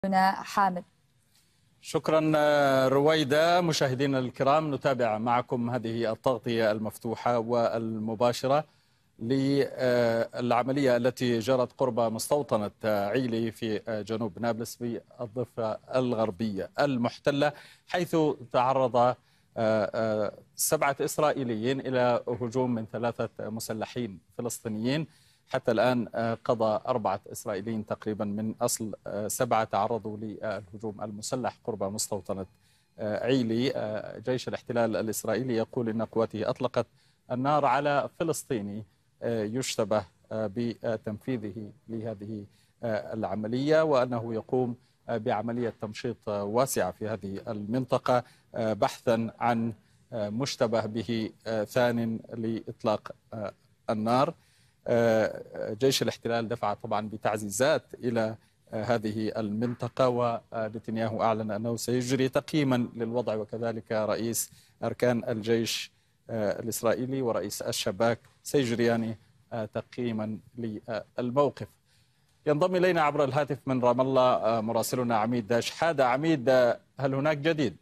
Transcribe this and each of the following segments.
هنا حامد. شكرا رويدة. مشاهدينا الكرام، نتابع معكم هذه التغطية المفتوحة والمباشرة للعملية التي جرت قرب مستوطنة عيلي في جنوب نابلس بالضفة الغربية المحتلة، حيث تعرض 7 إسرائيليين إلى هجوم من 3 مسلحين فلسطينيين. حتى الآن قضى 4 إسرائيليين تقريبا من أصل 7 تعرضوا للهجوم المسلح قرب مستوطنة عيلي. جيش الاحتلال الإسرائيلي يقول إن قواته أطلقت النار على فلسطيني يشتبه بتنفيذه لهذه العملية، وأنه يقوم بعملية تمشيط واسعة في هذه المنطقة بحثا عن مشتبه به ثان لإطلاق النار. جيش الاحتلال دفع طبعا بتعزيزات إلى هذه المنطقة، ونتنياهو أعلن أنه سيجري تقييما للوضع، وكذلك رئيس أركان الجيش الإسرائيلي ورئيس الشباك سيجريان تقييما للموقف. ينضم إلينا عبر الهاتف من رام الله مراسلنا عميد شحادة. عميد، هل هناك جديد؟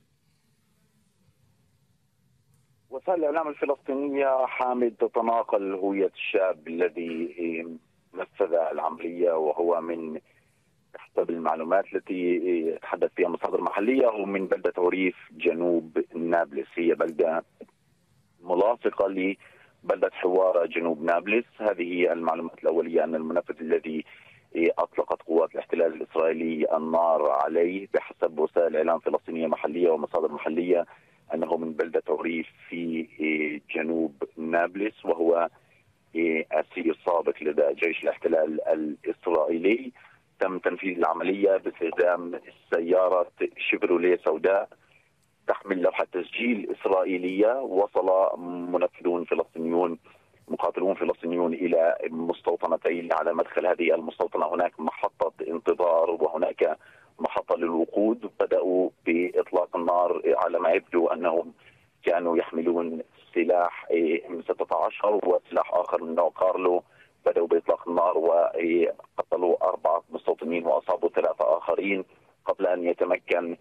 وسائل الإعلام الفلسطينية حامد تتناقل هوية الشاب الذي نفذ العملية، وهو من حسب المعلومات التي تحدث فيها مصادر محلية هو من بلدة عريف جنوب نابلس. هي بلدة ملاصقة لبلدة حوارة جنوب نابلس. هذه هي المعلومات الأولية، أن المنفذ الذي أطلقت قوات الاحتلال الإسرائيلي النار عليه بحسب وسائل إعلام فلسطينية محلية ومصادر محلية أنه من بلدة عريف في جنوب نابلس، وهو أسير سابق لدى جيش الاحتلال الإسرائيلي. تم تنفيذ العملية باستخدام سيارة شيفروليه سوداء تحمل لوحة تسجيل إسرائيلية. وصل منفذون فلسطينيون مقاتلون فلسطينيون إلى مستوطنتين. على مدخل هذه المستوطنة هناك محطة انتظار وهناك محطة للوقود. بدأوا بإطلاق النار، على ما يبدو أنهم كانوا يحملون سلاح M16 وسلاح آخر من نوع كارلو. بدأوا بإطلاق النار وقتلوا 4 مستوطنين وأصابوا 3 آخرين، قبل أن يتمكن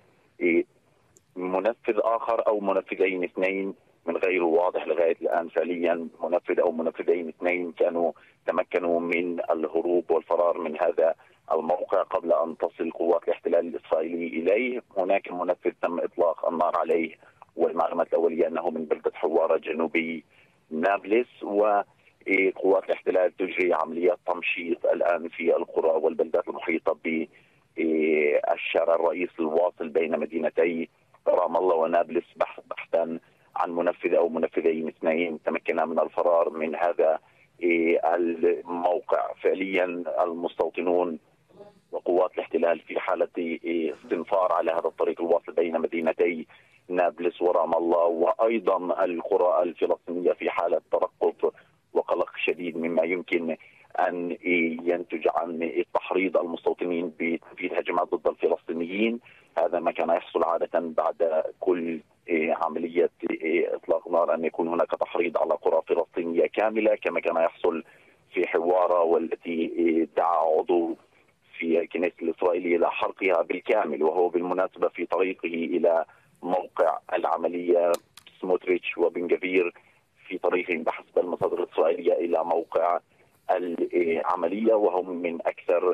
منفذ آخر أو منفذين 2 من غير واضح لغاية الآن فعليا. منفذ أو منفذين 2 تمكنوا من الهروب والفرار من هذا الموقع قبل أن تصل قوات الاحتلال الإسرائيلي إليه. هناك منفذ تم إطلاق النار عليه، والمعلومات الأولية أنه من بلدة حوارة جنوبي نابلس. وقوات الاحتلال تجري عمليات تمشيط الآن في القرى والبلدات المحيطة بالشارع الرئيس الواصل بين مدينتي رام الله ونابلس بحثا عن منفذ أو منفذين 2 تمكنا من الفرار من هذا الموقع. فعليا المستوطنون وقوات الاحتلال في حالة استنفار على هذا الطريق الواصل بين مدينتي نابلس ورام الله، وأيضا القرى الفلسطينية في حالة ترقب وقلق شديد مما يمكن أن ينتج عن تحريض المستوطنين بتنفيذ هجمات ضد الفلسطينيين. هذا ما كان يحصل عادة بعد كل عملية إطلاق نار، أن يكون هناك تحريض على قرى فلسطينية كاملة كما كان يحصل في حوارة، والتي دعا عضو في الكنيسة الإسرائيلية إلى حرقها بالكامل، وهو بالمناسبة في طريقه إلى موقع العملية. سموتريتش وبن غفير في طريقهم بحسب المصادر الإسرائيلية إلى موقع العملية، وهم من أكثر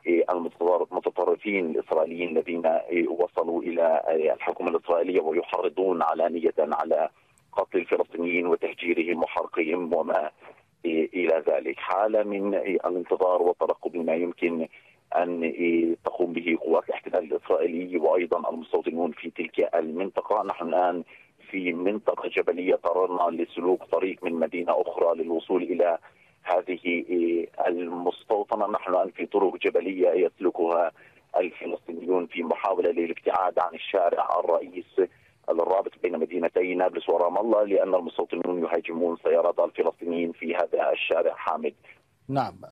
المتطرفين الإسرائيليين الذين وصلوا إلى الحكومة الإسرائيلية ويحرضون علانية على قتل الفلسطينيين وتهجيرهم وحرقهم وما إلى ذلك. حالة من الانتظار والترقب ما يمكن أن تقوم به قوات الاحتلال الإسرائيلي وأيضا المستوطنون في تلك المنطقة. نحن الآن في منطقة جبلية قررنا لسلوك طريق من مدينة أخرى للوصول إلى هذه المستوطنة. نحن الآن في طرق جبلية يسلكها الفلسطينيون في محاولة للابتعاد عن الشارع الرئيس الرابط بين مدينتي نابلس ورام الله، لأن المستوطنون يهاجمون سيارات الفلسطينيين في هذا الشارع. حامد. نعم،